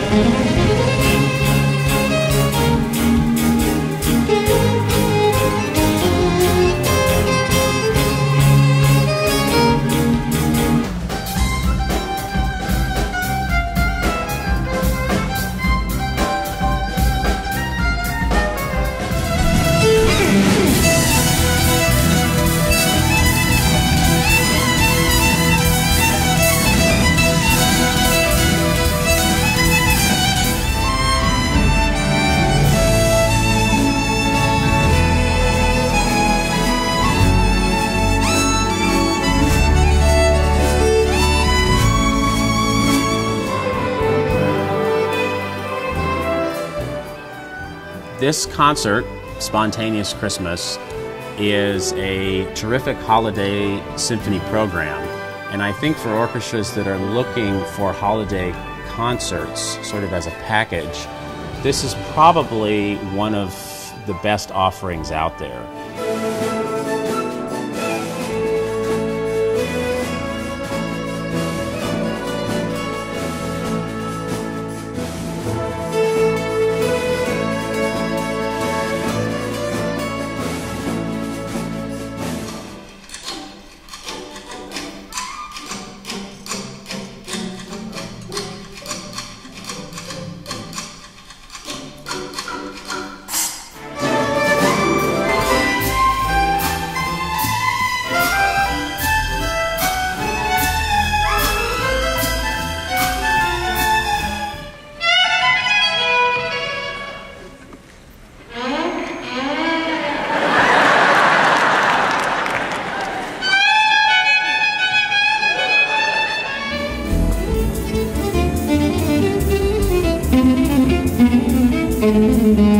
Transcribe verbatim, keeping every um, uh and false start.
This concert, Spontaneous Christmas, is a terrific holiday symphony program. And I think for orchestras that are looking for holiday concerts, sort of as a package, this is probably one of the best offerings out there. Thank you.